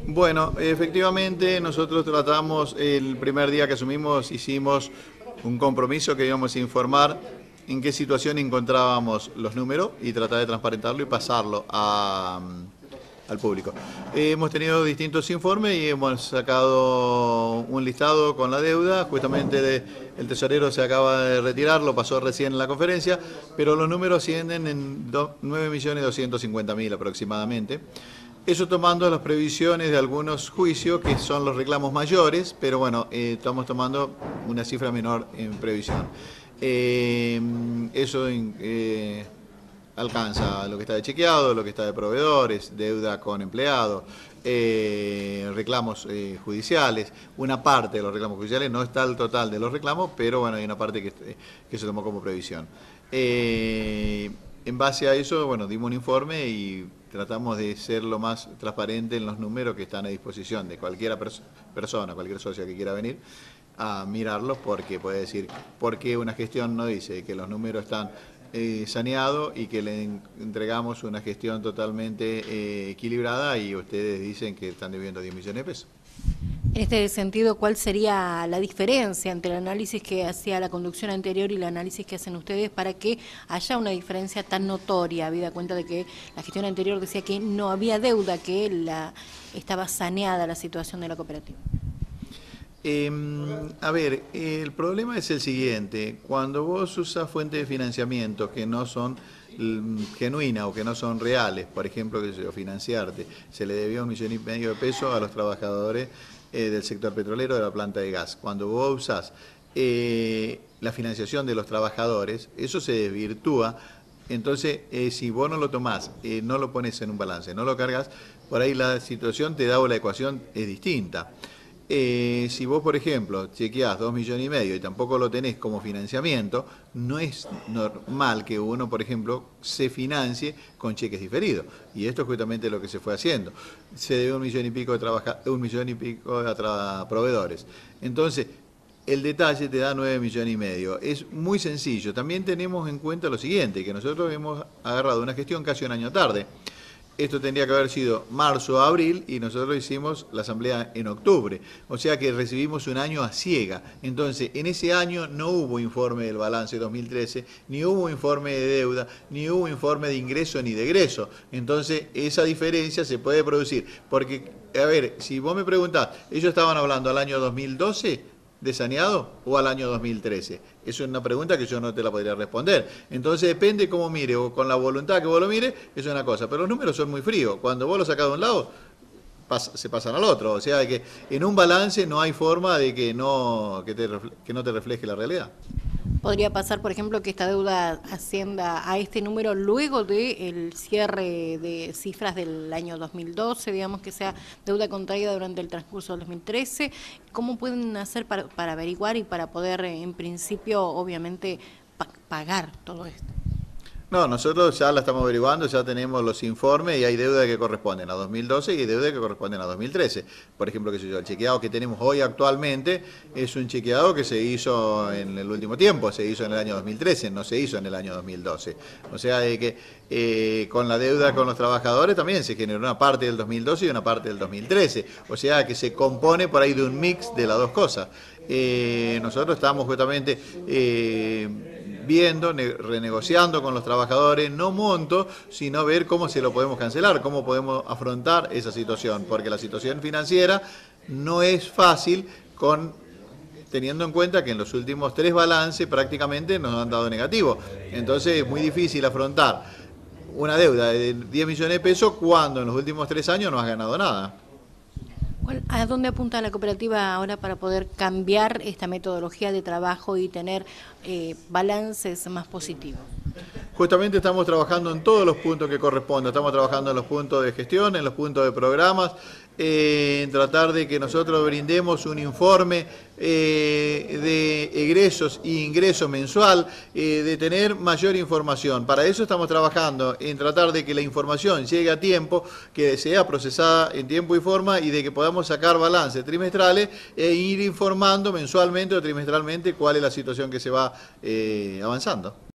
Bueno, efectivamente nosotros tratamos, el primer día que asumimos, hicimos un compromiso que íbamos a informar en qué situación encontrábamos los números y tratar de transparentarlo y pasarlo al público. Hemos tenido distintos informes y hemos sacado un listado con la deuda, justamente el tesorero se acaba de retirar, lo pasó recién en la conferencia, pero los números ascienden en 9.250.000 aproximadamente. Eso tomando las previsiones de algunos juicios, que son los reclamos mayores, pero bueno, estamos tomando una cifra menor en previsión. Eso alcanza lo que está de chequeado, lo que está de proveedores, deuda con empleados, reclamos judiciales. Una parte de los reclamos judiciales, no está el total de los reclamos, pero bueno, hay una parte que se tomó como previsión. En base a eso, bueno, dimos un informe y tratamos de ser lo más transparente en los números que están a disposición de cualquier persona, cualquier socio que quiera venir a mirarlos, porque puede decir por qué una gestión no dice que los números están saneados y que le entregamos una gestión totalmente equilibrada y ustedes dicen que están debiendo 10 millones de pesos. En este sentido, ¿cuál sería la diferencia entre el análisis que hacía la conducción anterior y el análisis que hacen ustedes para que haya una diferencia tan notoria, habida cuenta de que la gestión anterior decía que no había deuda, que estaba saneada la situación de la cooperativa? A ver, el problema es el siguiente: cuando vos usas fuentes de financiamiento que no son genuinas o que no son reales, por ejemplo, que financiarte, se le debió 1,5 millones de pesos a los trabajadores del sector petrolero de la planta de gas. Cuando vos usás la financiación de los trabajadores, eso se desvirtúa. Entonces, si vos no lo tomás, no lo pones en un balance, no lo cargas, por ahí la situación te da o la ecuación es distinta. Si vos, por ejemplo, chequeás 2,5 millones y tampoco lo tenés como financiamiento, no es normal que uno, por ejemplo, se financie con cheques diferidos. Y esto es justamente lo que se fue haciendo. Se debe 1,5 millones a proveedores. Entonces, el detalle te da 9,5 millones. Es muy sencillo. También tenemos en cuenta lo siguiente, que nosotros hemos agarrado una gestión casi un año tarde. Esto tendría que haber sido marzo o abril y nosotros hicimos la asamblea en octubre. O sea que recibimos un año a ciega. Entonces, en ese año no hubo informe del balance 2013, ni hubo informe de deuda, ni hubo informe de ingreso ni de egreso. Entonces, esa diferencia se puede producir. Porque, a ver, si vos me preguntás, ¿ellos estaban hablando al año 2012? ¿De saneado o al año 2013? Eso es una pregunta que yo no te la podría responder. Entonces depende cómo mire o con la voluntad que vos lo mires, es una cosa. Pero los números son muy fríos. Cuando vos lo sacás de un lado, se pasan al otro. O sea que en un balance no hay forma de que no te refleje la realidad. ¿Podría pasar, por ejemplo, que esta deuda ascienda a este número luego del cierre de cifras del año 2012, digamos que sea deuda contraída durante el transcurso del 2013? ¿Cómo pueden hacer para averiguar y para poder, en principio, obviamente, pagar todo esto? No, nosotros ya la estamos averiguando, ya tenemos los informes y hay deuda que corresponden a 2012 y hay deuda que corresponden a 2013. Por ejemplo, el chequeado que tenemos hoy actualmente es un chequeado que se hizo en el último tiempo, se hizo en el año 2013, no se hizo en el año 2012. O sea, de que con la deuda con los trabajadores también se generó una parte del 2012 y una parte del 2013. O sea, que se compone por ahí de un mix de las dos cosas. Nosotros estamos justamente viendo, renegociando con los trabajadores, no monto, sino ver cómo se lo podemos cancelar, cómo podemos afrontar esa situación, porque la situación financiera no es fácil teniendo en cuenta que en los últimos 3 balances prácticamente nos han dado negativo. Entonces es muy difícil afrontar una deuda de 10 millones de pesos cuando en los últimos 3 años no has ganado nada. ¿A dónde apunta la cooperativa ahora para poder cambiar esta metodología de trabajo y tener balances más positivos? Justamente estamos trabajando en todos los puntos que corresponden, estamos trabajando en los puntos de gestión, en los puntos de programas, en tratar de que nosotros brindemos un informe de egresos e ingresos mensual, de tener mayor información. Para eso estamos trabajando en tratar de que la información llegue a tiempo, que sea procesada en tiempo y forma y de que podamos sacar balances trimestrales e ir informando mensualmente o trimestralmente cuál es la situación que se va avanzando.